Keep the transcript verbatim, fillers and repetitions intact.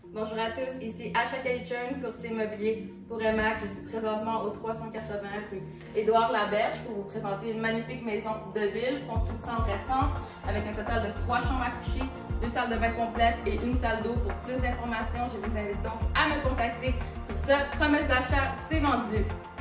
Bonjour à tous, ici Asha Kalichern, courtier immobilier pour Remax. Je suis présentement au trois cent quatre-vingts rue Édouard Laberge pour vous présenter une magnifique maison de ville, construction récente, avec un total de trois chambres à coucher, deux salles de bain complètes et une salle d'eau. Pour plus d'informations, je vous invite donc à me contacter. Sur ce, promesse d'achat, c'est vendu!